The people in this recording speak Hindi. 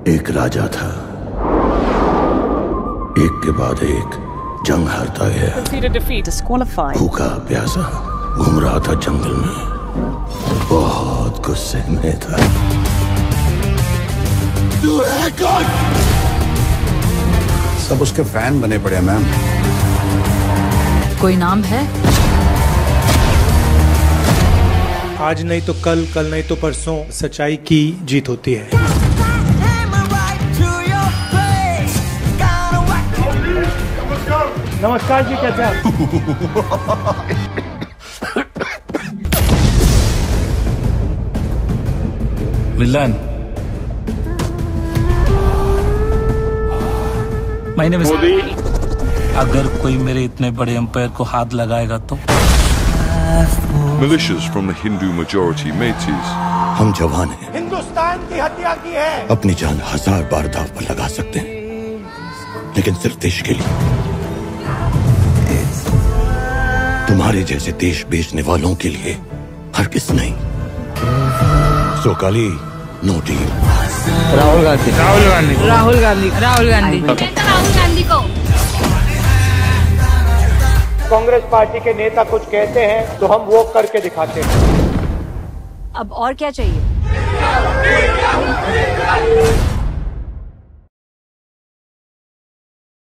एक राजा था, एक के बाद एक जंग हारता गया। भूखा प्यासा घूम रहा था जंगल में, बहुत गुस्से में था। तू है कौन? सब उसके फैन बने पड़े मैम। कोई नाम है? आज नहीं तो कल, कल नहीं तो परसों सच्चाई की जीत होती है। नमस्कार जी, कैसे हैं? विलन, मैंने अगर कोई मेरे इतने बड़े एम्पायर को हाथ लगाएगा तो Militias from the Hindu majority Métis. हम जवान हैं, हिंदुस्तान की हत्या की है। अपनी जान 1000 बार दांव पर लगा सकते हैं, लेकिन सिर्फ देश के लिए। तुम्हारे जैसे देश बेचने वालों के लिए हरगिज़ नहीं। सो काली, नो डील। राहुल गांधी, राहुल गांधी, राहुल गांधी, राहुल गांधी को। कांग्रेस पार्टी के नेता कुछ कहते हैं तो हम वो करके दिखाते हैं। अब और क्या चाहिए?